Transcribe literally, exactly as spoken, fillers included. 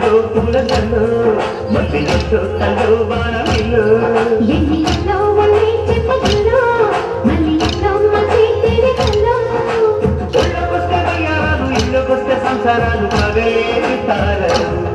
గుండెల్లో పూల జల్లు మధ్యలో తల్లు బాణమిల్లు ఎన్నిలో ఒళ్ళే చెప్పగల్లో మళ్ళీలో మళ్ళీ తిరగల్లో ఒళ్ళకొస్తే వయ్యారాలు ఇళ్ళకొస్తే సంసారాలు పగలే తారలు